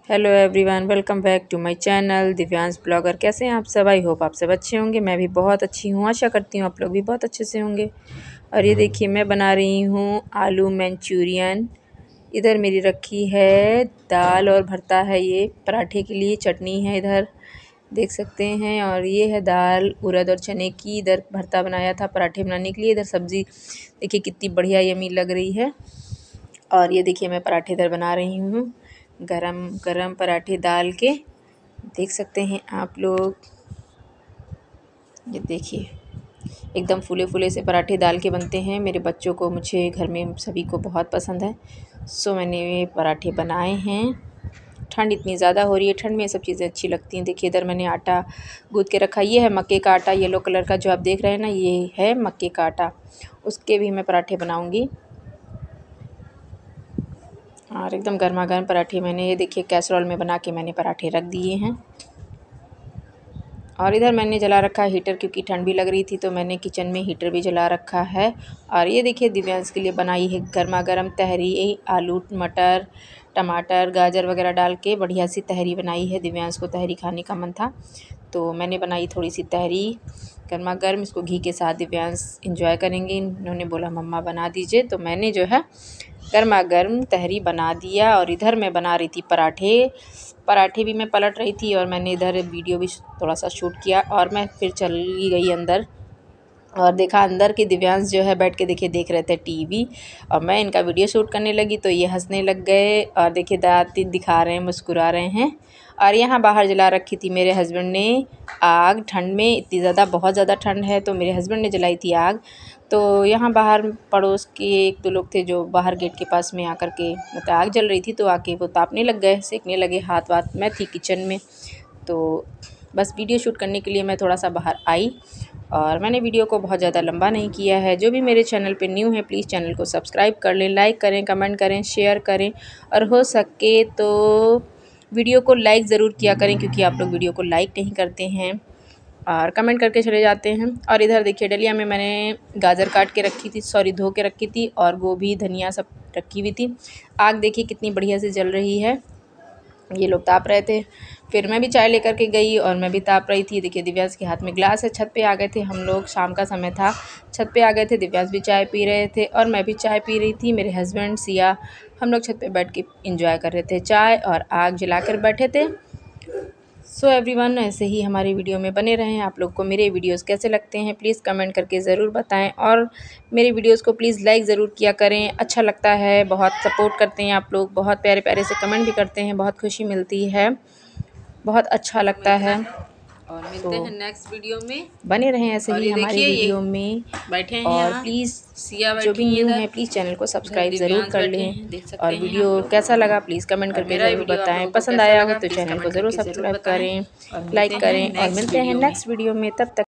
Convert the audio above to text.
Hello everyone, welcome back to my channel Divyansh blogger. कैसे हैं आप सब? आई होप आप सब अच्छे होंगे। मैं भी बहुत अच्छी हूँ, आशा करती हूँ आप लोग भी बहुत अच्छे से होंगे। और ये देखिए, मैं बना रही हूँ आलू मंचूरियन। इधर मेरी रखी है दाल और भरता है ये पराठे के लिए, चटनी है इधर देख सकते हैं। और ये है दाल उड़द और चने की। इधर भरता बनाया था पराठे बनाने के लिए। इधर सब्ज़ी देखिए कितनी बढ़िया यमी लग रही है। और ये देखिए, मैं पराठे इधर बना रही हूँ, गरम गरम पराठे डाल के। देख सकते हैं आप लोग, ये देखिए एकदम फूले फूले से पराठे दाल के बनते हैं। मेरे बच्चों को, मुझे, घर में सभी को बहुत पसंद है। सो मैंने ये पराठे बनाए हैं। ठंड इतनी ज़्यादा हो रही है, ठंड में ये सब चीज़ें अच्छी लगती हैं। देखिए इधर मैंने आटा गूँथ के रखा। ये है मक्के का आटा, येलो कलर का जो आप देख रहे हैं ना, ये है मक्के का आटा। उसके भी मैं पराठे बनाऊँगी। और एकदम गर्मा गर्म पराठे मैंने, ये देखिए कैसरोल में बना के मैंने पराठे रख दिए हैं। और इधर मैंने जला रखा है हीटर, क्योंकि ठंड भी लग रही थी तो मैंने किचन में हीटर भी जला रखा है। और ये देखिए दिव्यांश के लिए बनाई है गर्मा गर्म तहरी। आलू मटर टमाटर गाजर वगैरह डाल के बढ़िया सी तहरी बनाई है। दिव्यांश को तहरी खाने का मन था तो मैंने बनाई थोड़ी सी तहरी गर्मा गर्म। इसको घी के साथ दिव्यांश इंजॉय करेंगे। इन्होंने बोला मम्मा बना दीजिए, तो मैंने जो है गर्मा गर्म तहरी बना दिया। और इधर मैं बना रही थी पराठे भी मैं पलट रही थी। और मैंने इधर वीडियो भी थोड़ा सा शूट किया। और मैं फिर चली गई अंदर और देखा अंदर के दिव्यांश जो है बैठ के देख रहे थे टीवी। और मैं इनका वीडियो शूट करने लगी तो ये हंसने लग गए। और देखिए दाँत दिखा रहे हैं, मुस्कुरा रहे हैं। और यहाँ बाहर जला रखी थी मेरे हस्बैंड ने आग। ठंड में इतनी ज़्यादा, बहुत ज़्यादा ठंड है, तो मेरे हस्बैंड ने जलाई थी आग। तो यहाँ बाहर पड़ोस के एक दो लोग थे जो बाहर गेट के पास में आकर के, मतलब आग जल रही थी तो आके वो तापने लग गए, सेकने लगे हाथ वाथ। मैं थी किचन में, तो बस वीडियो शूट करने के लिए मैं थोड़ा सा बाहर आई। और मैंने वीडियो को बहुत ज़्यादा लंबा नहीं किया है। जो भी मेरे चैनल पे न्यू है प्लीज़ चैनल को सब्सक्राइब कर लें, लाइक करें, कमेंट करें, शेयर करें। और हो सके तो वीडियो को लाइक ज़रूर किया करें, क्योंकि आप लोग वीडियो को लाइक नहीं करते हैं और कमेंट करके चले जाते हैं। और इधर देखिए डलिया में मैंने गाजर काट के रखी थी, सॉरी धो के रखी थी, और गोभी धनिया सब रखी हुई थी। आग देखिए कितनी बढ़िया से जल रही है। ये लोग ताप रहे थे, फिर मैं भी चाय लेकर के गई और मैं भी ताप रही थी। देखिए दिव्यांश के हाथ में ग्लास है। छत पे आ गए थे हम लोग, शाम का समय था, छत पे आ गए थे। दिव्यांश भी चाय पी रहे थे और मैं भी चाय पी रही थी। मेरे हस्बैंड सिया, हम लोग छत पे बैठ के इंजॉय कर रहे थे चाय, और आग जला कर बैठे थे। सो एवरीवन, ऐसे ही हमारे वीडियो में बने रहें। आप लोग को मेरे वीडियोस कैसे लगते हैं प्लीज़ कमेंट करके ज़रूर बताएं। और मेरे वीडियोस को प्लीज़ लाइक ज़रूर किया करें, अच्छा लगता है, बहुत सपोर्ट करते हैं आप लोग, बहुत प्यारे प्यारे से कमेंट भी करते हैं, बहुत खुशी मिलती है, बहुत अच्छा लगता है। और मिलते हैं नेक्स्ट वीडियो में, बने रहें ऐसे ही हमारे वीडियो में। बैठे हैं और प्लीज़ जो भी न्यू है प्लीज़ चैनल को सब्सक्राइब ज़रूर कर लें। और वीडियो कैसा लगा प्लीज़ कमेंट करके ज़रूर बताएं। पसंद आया हो तो चैनल को ज़रूर सब्सक्राइब करें, लाइक करें। और मिलते हैं नेक्स्ट वीडियो में, तब तक